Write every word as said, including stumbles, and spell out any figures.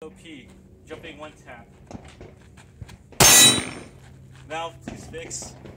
O P, jumping one tap. Valve, please fix.